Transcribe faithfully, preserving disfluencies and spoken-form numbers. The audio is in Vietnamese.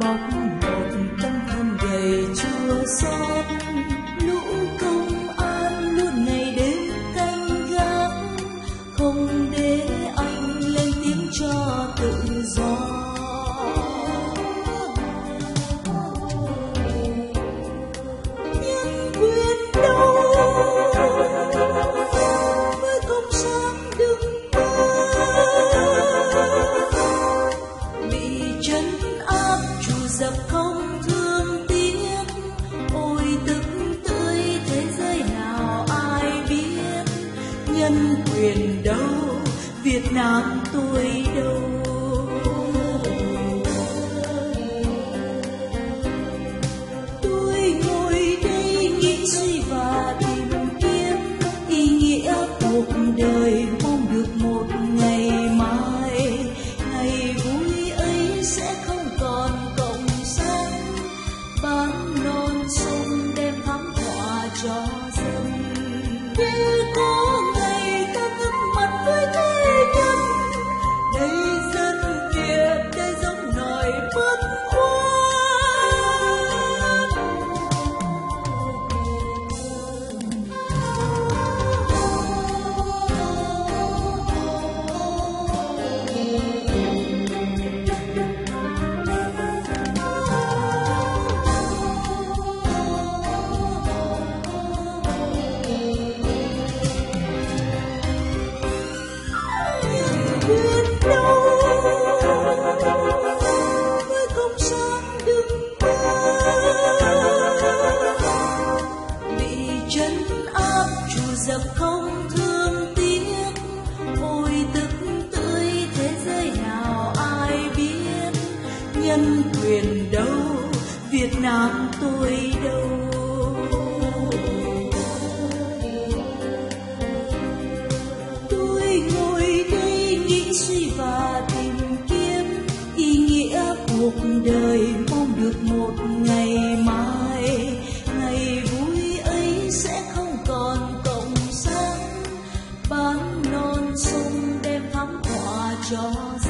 bọc một tâm thân gầy chua xót. Lũ công an luôn ngày đêm canh gác, không để anh lên tiếng cho tự do. Nhân quyền đâu với công sáng đứng bị trấn áp trù dập không thương tiếc. Ôi tức tươi thế giới nào ai biết, nhân quyền đâu Việt Nam tôi đâu. Tôi ngồi đây nghĩ suy và tìm kiếm ý nghĩa cuộc đời, mong được một ngày mai, ngày vui ấy sẽ không còn cộng sản, bán non sông đem thắm họa cho dân. Như có ngày ta ngước mặt với thế nhân, đây dân Việt, đây giống nòi bất khuất. Quyền đâu với công sáng đứng bị trấn áp trù dập không thương tiếc. Ôi tức tươi thế giới nào ai biết, nhân quyền đâu Việt Nam tôi đâu. Tôi ngồi đây nghĩ suy và tìm kiếm ý nghĩa cuộc đời, mong được một ngày mai, ngày vui ấy sẽ không còn cộng sản, bán non sông đem thắm họa cho